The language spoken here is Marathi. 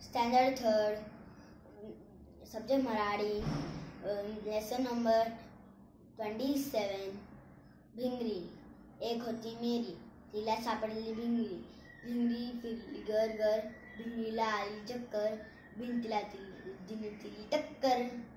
Standard third, subject Marathi, lesson number 27. भिंगरी. एक होती मेरी, तिला सापडली भिंगरी. भिंगरी फिरली घर घर, भिंगरीला आली चक्कर, भिंतीला दिली टक्कर.